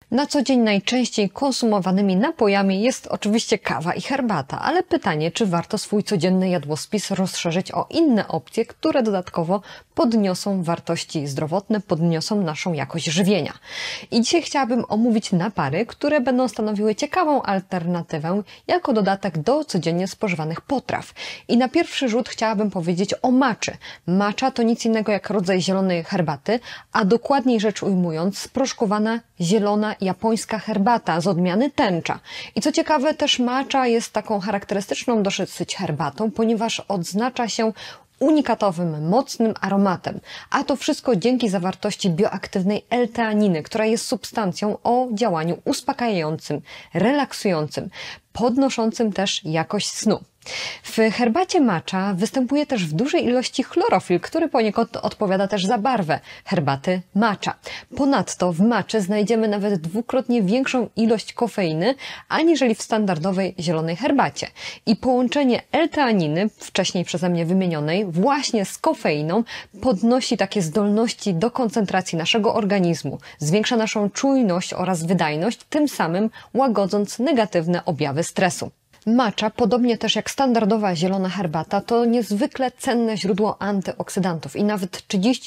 Na co dzień najczęściej konsumowanymi napojami jest oczywiście kawa i herbata, ale pytanie, czy warto swój codzienny jadłospis rozszerzyć o inne opcje, które dodatkowo podniosą wartości zdrowotne, podniosą naszą jakość żywienia. I dzisiaj chciałabym omówić napary, które będą stanowiły ciekawą alternatywę jako dodatek do codziennie spożywanych potraw. I na pierwszy rzut chciałabym powiedzieć o matczy. Matcha to nic innego jak rodzaj zielonej herbaty, a dokładniej rzecz ujmując sproszkowana zielona japońska herbata z odmiany tęcza. I co ciekawe, też matcha jest taką charakterystyczną dosyć herbatą, ponieważ odznacza się unikatowym, mocnym aromatem. A to wszystko dzięki zawartości bioaktywnej L-teaniny, która jest substancją o działaniu uspokajającym, relaksującym, podnoszącym też jakość snu. W herbacie matcha występuje też w dużej ilości chlorofil, który poniekąd odpowiada też za barwę herbaty matcha. Ponadto w matczy znajdziemy nawet dwukrotnie większą ilość kofeiny, aniżeli w standardowej zielonej herbacie. I połączenie L-teaniny, wcześniej przeze mnie wymienionej, właśnie z kofeiną podnosi takie zdolności do koncentracji naszego organizmu, zwiększa naszą czujność oraz wydajność, tym samym łagodząc negatywne objawy stresu. Matcha, podobnie też jak standardowa zielona herbata, to niezwykle cenne źródło antyoksydantów i nawet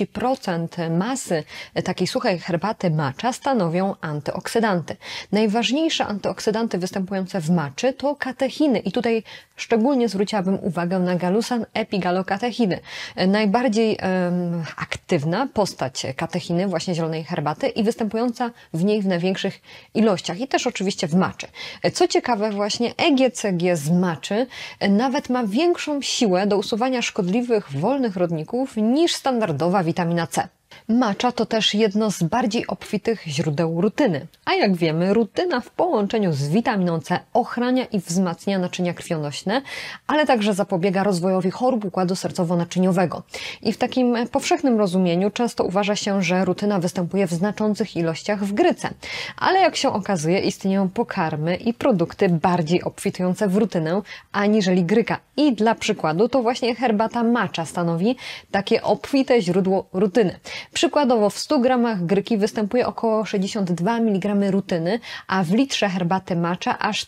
30% masy takiej suchej herbaty matcha stanowią antyoksydanty. Najważniejsze antyoksydanty występujące w matczy to katechiny i tutaj szczególnie zwróciłabym uwagę na galusan epigallokatechiny. Najbardziej aktywna postać katechiny, właśnie zielonej herbaty i występująca w niej w największych ilościach i też oczywiście w matczy. Co ciekawe, właśnie EGCG z matczy nawet ma większą siłę do usuwania szkodliwych wolnych rodników niż standardowa witamina C. Matcha to też jedno z bardziej obfitych źródeł rutyny. A jak wiemy, rutyna w połączeniu z witaminą C ochrania i wzmacnia naczynia krwionośne, ale także zapobiega rozwojowi chorób układu sercowo-naczyniowego. I w takim powszechnym rozumieniu często uważa się, że rutyna występuje w znaczących ilościach w gryce. Ale jak się okazuje, istnieją pokarmy i produkty bardziej obfitujące w rutynę aniżeli gryka. I dla przykładu to właśnie herbata matcha stanowi takie obfite źródło rutyny. Przykładowo w 100 gramach gryki występuje około 62 mg rutyny, a w litrze herbaty matcha aż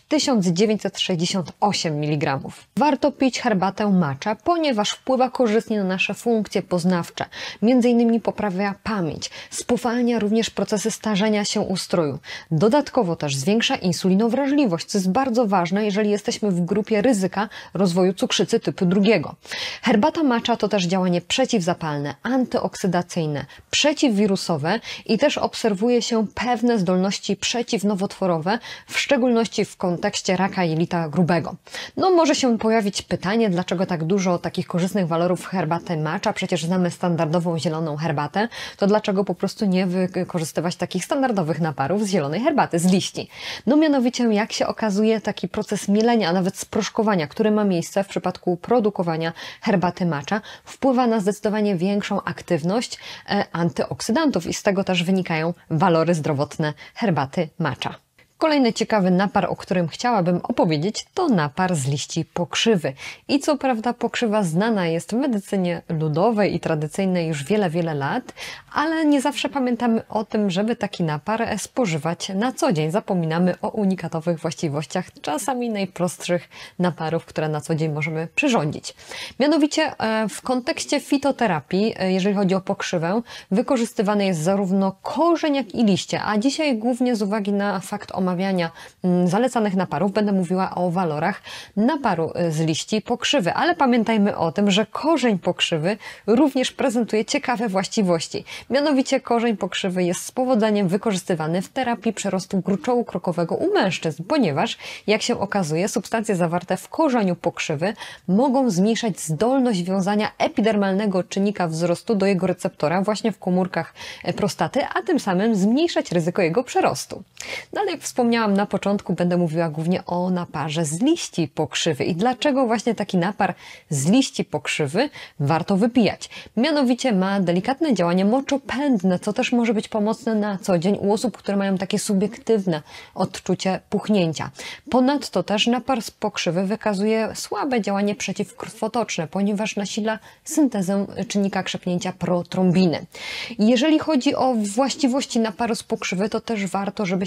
1968 mg. Warto pić herbatę matcha, ponieważ wpływa korzystnie na nasze funkcje poznawcze. Między innymi poprawia pamięć, spowalnia również procesy starzenia się ustroju. Dodatkowo też zwiększa insulinowrażliwość, co jest bardzo ważne, jeżeli jesteśmy w grupie ryzyka rozwoju cukrzycy typu 2. Herbata matcha to też działanie przeciwzapalne, antyoksydacyjne, przeciwwirusowe i też obserwuje się pewne zdolności przeciwnowotworowe, w szczególności w kontekście raka jelita grubego. No może się pojawić pytanie, dlaczego tak dużo takich korzystnych walorów herbaty matcha, przecież znamy standardową zieloną herbatę, to dlaczego po prostu nie wykorzystywać takich standardowych naparów z zielonej herbaty, z liści? No mianowicie, jak się okazuje, taki proces mielenia, a nawet sproszkowania, który ma miejsce w przypadku produkowania herbaty matcha, wpływa na zdecydowanie większą aktywność antyoksydantów i z tego też wynikają walory zdrowotne herbaty matcha. Kolejny ciekawy napar, o którym chciałabym opowiedzieć, to napar z liści pokrzywy. I co prawda pokrzywa znana jest w medycynie ludowej i tradycyjnej już wiele, wiele lat, ale nie zawsze pamiętamy o tym, żeby taki napar spożywać na co dzień. Zapominamy o unikatowych właściwościach czasami najprostszych naparów, które na co dzień możemy przyrządzić. Mianowicie w kontekście fitoterapii, jeżeli chodzi o pokrzywę, wykorzystywany jest zarówno korzeń, jak i liście, a dzisiaj głównie z uwagi na fakt omawiania zalecanych naparów będę mówiła o walorach naparu z liści pokrzywy, ale pamiętajmy o tym, że korzeń pokrzywy również prezentuje ciekawe właściwości. Mianowicie korzeń pokrzywy jest z powodzeniem wykorzystywany w terapii przerostu gruczołu krokowego u mężczyzn, ponieważ, jak się okazuje, substancje zawarte w korzeniu pokrzywy mogą zmniejszać zdolność wiązania epidermalnego czynnika wzrostu do jego receptora właśnie w komórkach prostaty, a tym samym zmniejszać ryzyko jego przerostu. No ale jak wspomniałam na początku, będę mówiła głównie o naparze z liści pokrzywy i dlaczego właśnie taki napar z liści pokrzywy warto wypijać. Mianowicie ma delikatne działanie moczopędne, co też może być pomocne na co dzień u osób, które mają takie subiektywne odczucie puchnięcia. Ponadto też napar z pokrzywy wykazuje słabe działanie przeciwkrwotoczne, ponieważ nasila syntezę czynnika krzepnięcia protrombiny. Jeżeli chodzi o właściwości naparu z pokrzywy, to też warto, żeby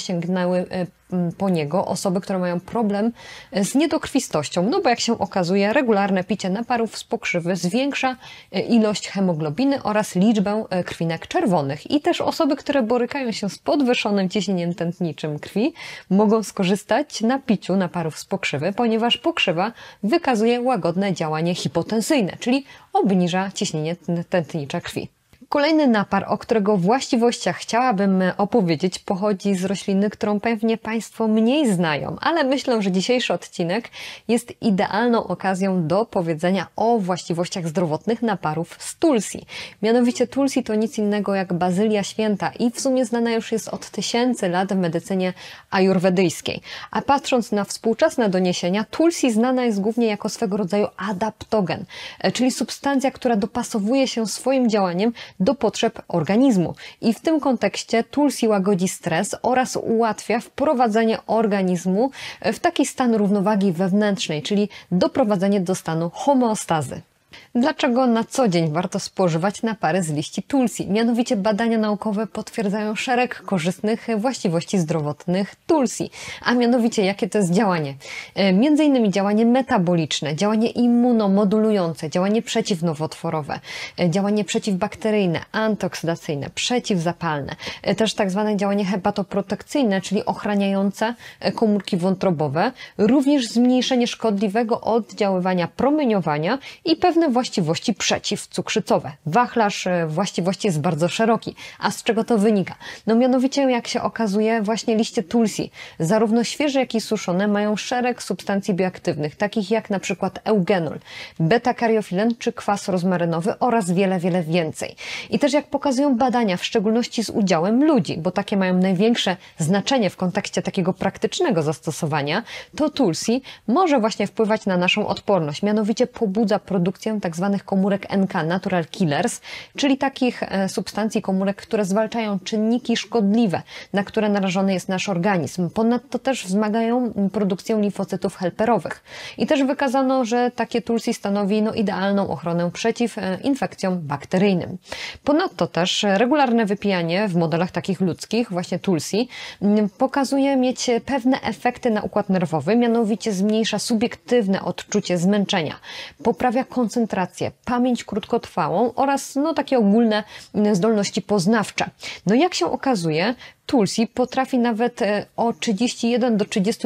sięgnęły po niego osoby, które mają problem z niedokrwistością, no bo jak się okazuje, regularne picie naparów z pokrzywy zwiększa ilość hemoglobiny oraz liczbę krwinek czerwonych. I też osoby, które borykają się z podwyższonym ciśnieniem tętniczym krwi, mogą skorzystać na piciu naparów z pokrzywy, ponieważ pokrzywa wykazuje łagodne działanie hipotensyjne, czyli obniża ciśnienie tętnicze krwi. Kolejny napar, o którego właściwościach chciałabym opowiedzieć, pochodzi z rośliny, którą pewnie Państwo mniej znają, ale myślę, że dzisiejszy odcinek jest idealną okazją do powiedzenia o właściwościach zdrowotnych naparów z tulsi. Mianowicie tulsi to nic innego jak bazylia święta i w sumie znana już jest od tysięcy lat w medycynie ajurwedyjskiej. A patrząc na współczesne doniesienia, tulsi znana jest głównie jako swego rodzaju adaptogen, czyli substancja, która dopasowuje się swoim działaniem do potrzeb organizmu. I w tym kontekście tulsi łagodzi stres oraz ułatwia wprowadzenie organizmu w taki stan równowagi wewnętrznej, czyli doprowadzenie do stanu homeostazy. Dlaczego na co dzień warto spożywać napary z liści tulsi? Mianowicie badania naukowe potwierdzają szereg korzystnych właściwości zdrowotnych tulsi. A mianowicie jakie to jest działanie? Między innymi działanie metaboliczne, działanie immunomodulujące, działanie przeciwnowotworowe, działanie przeciwbakteryjne, antyoksydacyjne, przeciwzapalne, też tak zwane działanie hepatoprotekcyjne, czyli ochraniające komórki wątrobowe, również zmniejszenie szkodliwego oddziaływania promieniowania i pewne właściwości przeciwcukrzycowe. Wachlarz właściwości jest bardzo szeroki. A z czego to wynika? No mianowicie, jak się okazuje, właśnie liście tulsi, zarówno świeże, jak i suszone, mają szereg substancji bioaktywnych, takich jak na przykład eugenol, beta-kariofilen czy kwas rozmarynowy oraz wiele, wiele więcej. I też jak pokazują badania, w szczególności z udziałem ludzi, bo takie mają największe znaczenie w kontekście takiego praktycznego zastosowania, to tulsi może właśnie wpływać na naszą odporność. Mianowicie pobudza produkcję tak zwanych komórek NK, natural killers, czyli takich substancji komórek, które zwalczają czynniki szkodliwe, na które narażony jest nasz organizm. Ponadto też wzmagają produkcję limfocytów helperowych. I też wykazano, że takie tulsi stanowi idealną ochronę przeciw infekcjom bakteryjnym. Ponadto też regularne wypijanie w modelach takich ludzkich, właśnie tulsi, pokazuje mieć pewne efekty na układ nerwowy, mianowicie zmniejsza subiektywne odczucie zmęczenia, poprawia koncentrację, pamięć krótkotrwałą oraz takie ogólne zdolności poznawcze. No jak się okazuje, tulsi potrafi nawet o 31 do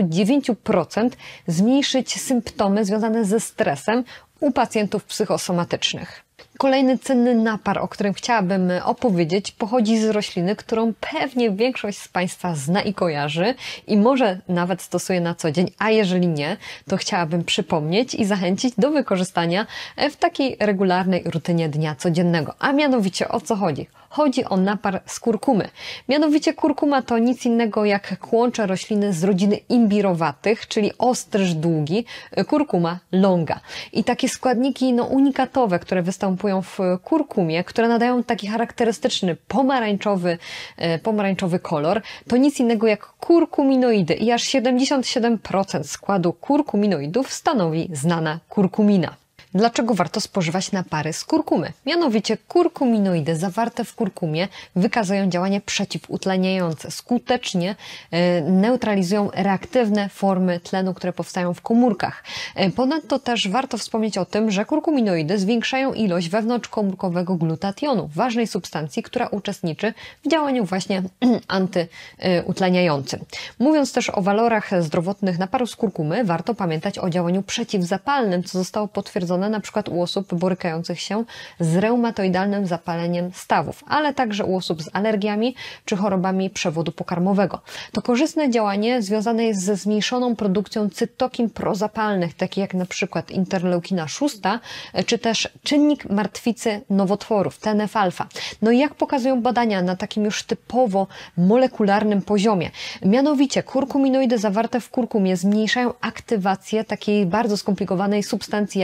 39% zmniejszyć symptomy związane ze stresem u pacjentów psychosomatycznych. Kolejny cenny napar, o którym chciałabym opowiedzieć, pochodzi z rośliny, którą pewnie większość z Państwa zna i kojarzy i może nawet stosuje na co dzień, a jeżeli nie, to chciałabym przypomnieć i zachęcić do wykorzystania w takiej regularnej rutynie dnia codziennego. A mianowicie o co chodzi? Chodzi o napar z kurkumy. Mianowicie kurkuma to nic innego jak kłącze rośliny z rodziny imbirowatych, czyli ostryż długi, kurkuma longa. I takie składniki unikatowe, które występują w kurkumie, które nadają taki charakterystyczny pomarańczowy kolor, to nic innego jak kurkuminoidy i aż 77% składu kurkuminoidów stanowi znana kurkumina. Dlaczego warto spożywać napary z kurkumy? Mianowicie kurkuminoidy zawarte w kurkumie wykazują działanie przeciwutleniające, skutecznie neutralizują reaktywne formy tlenu, które powstają w komórkach. Ponadto też warto wspomnieć o tym, że kurkuminoidy zwiększają ilość wewnątrzkomórkowego glutationu, ważnej substancji, która uczestniczy w działaniu właśnie antyutleniającym. Mówiąc też o walorach zdrowotnych naparów z kurkumy, warto pamiętać o działaniu przeciwzapalnym, co zostało potwierdzone na przykład u osób borykających się z reumatoidalnym zapaleniem stawów, ale także u osób z alergiami czy chorobami przewodu pokarmowego. To korzystne działanie związane jest ze zmniejszoną produkcją cytokin prozapalnych, takich jak na przykład interleukina 6, czy też czynnik martwicy nowotworów, TNF-alfa. No i jak pokazują badania na takim już typowo molekularnym poziomie. Mianowicie kurkuminoidy zawarte w kurkumie zmniejszają aktywację takiej bardzo skomplikowanej substancji jak jądrowina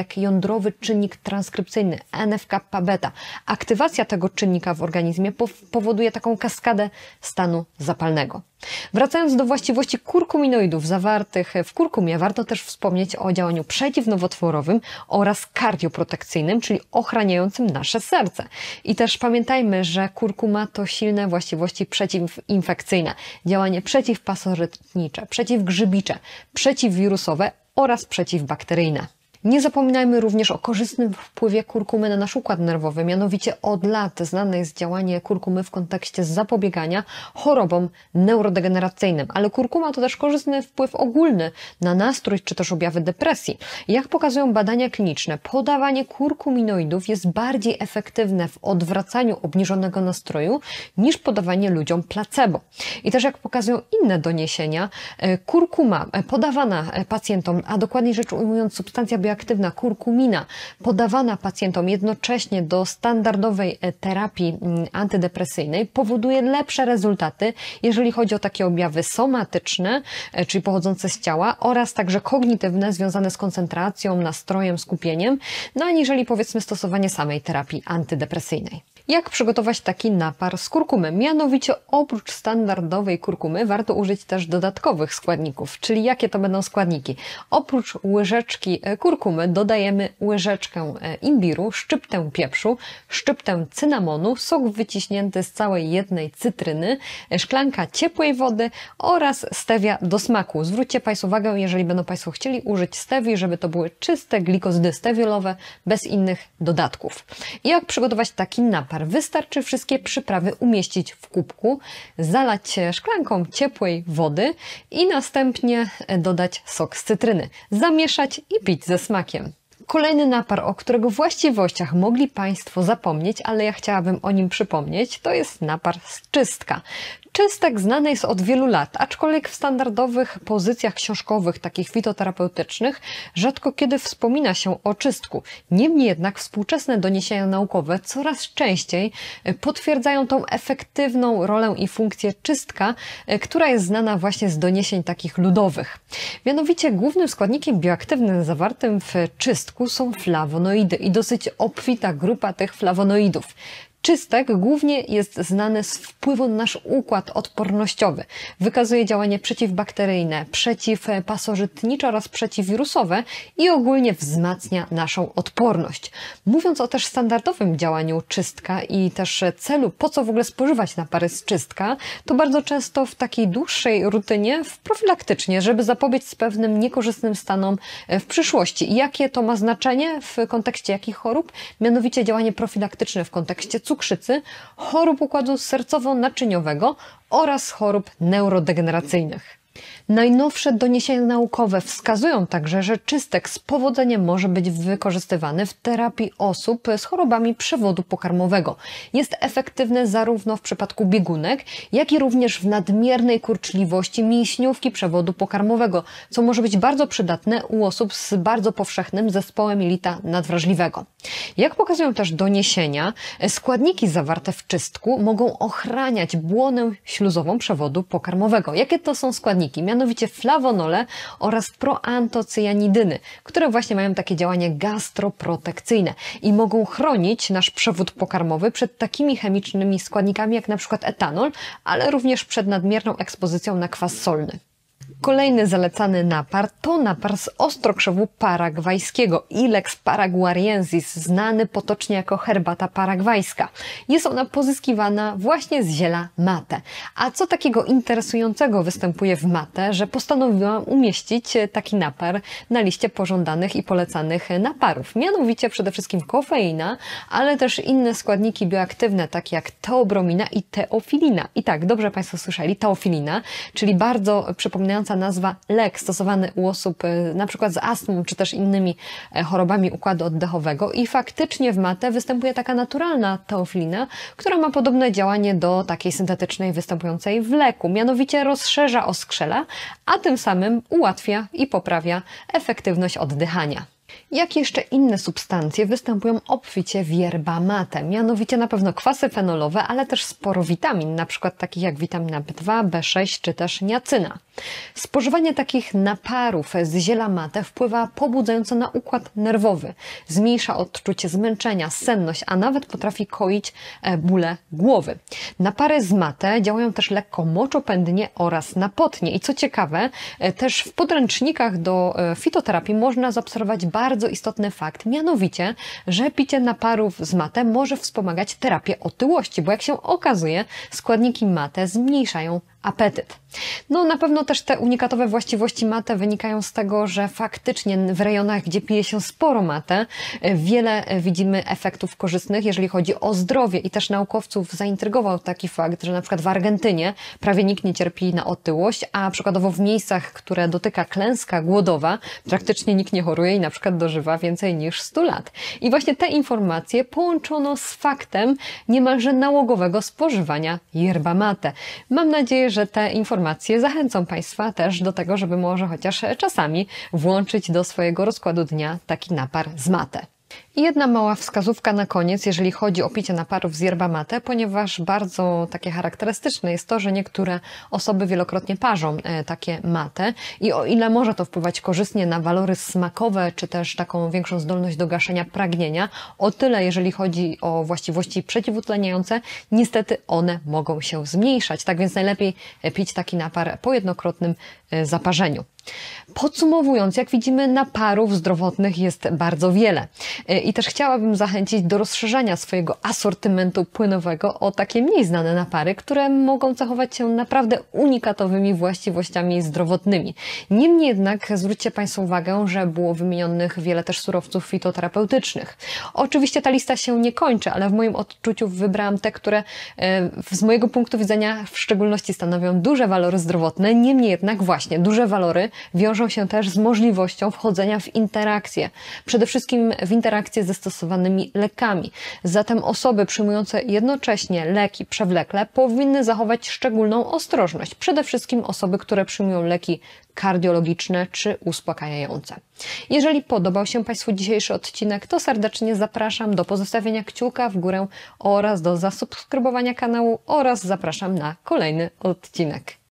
jądrowy czynnik transkrypcyjny, NF-kappa-beta. Aktywacja tego czynnika w organizmie powoduje taką kaskadę stanu zapalnego. Wracając do właściwości kurkuminoidów zawartych w kurkumie, warto też wspomnieć o działaniu przeciwnowotworowym oraz kardioprotekcyjnym, czyli ochraniającym nasze serce. I też pamiętajmy, że kurkuma to silne właściwości przeciwinfekcyjne, działanie przeciwpasożytnicze, przeciwgrzybicze, przeciwwirusowe oraz przeciwbakteryjne. Nie zapominajmy również o korzystnym wpływie kurkumy na nasz układ nerwowy. Mianowicie od lat znane jest działanie kurkumy w kontekście zapobiegania chorobom neurodegeneracyjnym. Ale kurkuma to też korzystny wpływ ogólny na nastrój czy też objawy depresji. Jak pokazują badania kliniczne, podawanie kurkuminoidów jest bardziej efektywne w odwracaniu obniżonego nastroju niż podawanie ludziom placebo. I też jak pokazują inne doniesienia, kurkuma podawana pacjentom, a dokładniej rzecz ujmując substancja bioaktywna kurkumina podawana pacjentom jednocześnie do standardowej terapii antydepresyjnej powoduje lepsze rezultaty, jeżeli chodzi o takie objawy somatyczne, czyli pochodzące z ciała oraz także kognitywne, związane z koncentracją, nastrojem, skupieniem, aniżeli powiedzmy stosowanie samej terapii antydepresyjnej. Jak przygotować taki napar z kurkumy? Mianowicie oprócz standardowej kurkumy warto użyć też dodatkowych składników, czyli jakie to będą składniki? Oprócz łyżeczki kurkumy dodajemy łyżeczkę imbiru, szczyptę pieprzu, szczyptę cynamonu, sok wyciśnięty z całej jednej cytryny, szklanka ciepłej wody oraz stevia do smaku. Zwróćcie Państwo uwagę, jeżeli będą Państwo chcieli użyć stevii, żeby to były czyste glikozydy stewiolowe, bez innych dodatków. I jak przygotować taki napar? Wystarczy wszystkie przyprawy umieścić w kubku, zalać szklanką ciepłej wody i następnie dodać sok z cytryny. Zamieszać i pić ze smakiem. Kolejny napar, o którego właściwościach mogli Państwo zapomnieć, ale ja chciałabym o nim przypomnieć, to jest napar z czystka. Czystek znany jest od wielu lat, aczkolwiek w standardowych pozycjach książkowych, takich fitoterapeutycznych, rzadko kiedy wspomina się o czystku. Niemniej jednak współczesne doniesienia naukowe coraz częściej potwierdzają tą efektywną rolę i funkcję czystka, która jest znana właśnie z doniesień takich ludowych. Mianowicie głównym składnikiem bioaktywnym zawartym w czystku są flawonoidy i dosyć obfita grupa tych flawonoidów. Czystek głównie jest znany z wpływu na nasz układ odpornościowy. Wykazuje działanie przeciwbakteryjne, przeciwpasożytnicze oraz przeciwwirusowe i ogólnie wzmacnia naszą odporność. Mówiąc o też standardowym działaniu czystka i też celu, po co w ogóle spożywać napary z czystka, to bardzo często w takiej dłuższej rutynie profilaktycznie, żeby zapobiec pewnym niekorzystnym stanom w przyszłości. I jakie to ma znaczenie w kontekście jakich chorób? Mianowicie działanie profilaktyczne w kontekście cukrzycy, chorób układu sercowo-naczyniowego oraz chorób neurodegeneracyjnych. Najnowsze doniesienia naukowe wskazują także, że czystek z powodzeniem może być wykorzystywany w terapii osób z chorobami przewodu pokarmowego. Jest efektywny zarówno w przypadku biegunek, jak i również w nadmiernej kurczliwości mięśniówki przewodu pokarmowego, co może być bardzo przydatne u osób z bardzo powszechnym zespołem jelita nadwrażliwego. Jak pokazują też doniesienia, składniki zawarte w czystku mogą ochraniać błonę śluzową przewodu pokarmowego. Jakie to są składniki? Mianowicie flawonole oraz proantocjanidyny, które właśnie mają takie działanie gastroprotekcyjne i mogą chronić nasz przewód pokarmowy przed takimi chemicznymi składnikami jak na przykład etanol, ale również przed nadmierną ekspozycją na kwas solny. Kolejny zalecany napar to napar z ostrokrzewu paragwajskiego, Ilex paraguariensis, znany potocznie jako herbata paragwajska. Jest ona pozyskiwana właśnie z ziela mate. A co takiego interesującego występuje w mate, że postanowiłam umieścić taki napar na liście pożądanych i polecanych naparów. Mianowicie przede wszystkim kofeina, ale też inne składniki bioaktywne, takie jak teobromina i teofilina. I tak, dobrze Państwo słyszeli, teofilina, czyli bardzo przypominająca nazwa lek stosowany u osób na przykład z astmą czy też innymi chorobami układu oddechowego i faktycznie w mate występuje taka naturalna teofilina, która ma podobne działanie do takiej syntetycznej występującej w leku, mianowicie rozszerza oskrzela, a tym samym ułatwia i poprawia efektywność oddychania. Jak jeszcze inne substancje występują obficie w yerba mate? Mianowicie na pewno kwasy fenolowe, ale też sporo witamin, na przykład takich jak witamina B2, B6 czy też niacyna. Spożywanie takich naparów z ziela mate wpływa pobudzająco na układ nerwowy, zmniejsza odczucie zmęczenia, senność, a nawet potrafi koić bóle głowy. Napary z mate działają też lekko moczopędnie oraz napotnie i co ciekawe, też w podręcznikach do fitoterapii można zaobserwować bardzo istotny fakt, mianowicie, że picie naparów z mate może wspomagać terapię otyłości, bo jak się okazuje, składniki mate zmniejszają apetyt. No na pewno też te unikatowe właściwości mate wynikają z tego, że faktycznie w rejonach, gdzie pije się sporo mate, wiele widzimy efektów korzystnych, jeżeli chodzi o zdrowie i też naukowców zaintrygował taki fakt, że na przykład w Argentynie prawie nikt nie cierpi na otyłość, a przykładowo w miejscach, które dotyka klęska głodowa, praktycznie nikt nie choruje i na przykład dożywa więcej niż 100 lat. I właśnie te informacje połączono z faktem niemalże nałogowego spożywania yerba mate. Mam nadzieję, że te informacje zachęcą Państwa też do tego, żeby może chociaż czasami włączyć do swojego rozkładu dnia taki napar z mate. I jedna mała wskazówka na koniec, jeżeli chodzi o picie naparów z yerba mate, ponieważ bardzo takie charakterystyczne jest to, że niektóre osoby wielokrotnie parzą takie mate i o ile może to wpływać korzystnie na walory smakowe, czy też taką większą zdolność do gaszenia pragnienia, o tyle jeżeli chodzi o właściwości przeciwutleniające, niestety one mogą się zmniejszać. Tak więc najlepiej pić taki napar po jednokrotnym zaparzeniu. Podsumowując, jak widzimy, naparów zdrowotnych jest bardzo wiele. I też chciałabym zachęcić do rozszerzenia swojego asortymentu płynowego o takie mniej znane napary, które mogą cechować się naprawdę unikatowymi właściwościami zdrowotnymi. Niemniej jednak zwróćcie Państwo uwagę, że było wymienionych wiele też surowców fitoterapeutycznych. Oczywiście ta lista się nie kończy, ale w moim odczuciu wybrałam te, które z mojego punktu widzenia w szczególności stanowią duże walory zdrowotne. Niemniej jednak właśnie duże walory wiążą się też z możliwością wchodzenia w interakcje. Przede wszystkim w interakcje ze stosowanymi lekami. Zatem osoby przyjmujące jednocześnie leki przewlekle powinny zachować szczególną ostrożność. Przede wszystkim osoby, które przyjmują leki kardiologiczne czy uspokajające. Jeżeli podobał się Państwu dzisiejszy odcinek, to serdecznie zapraszam do pozostawienia kciuka w górę oraz do zasubskrybowania kanału oraz zapraszam na kolejny odcinek.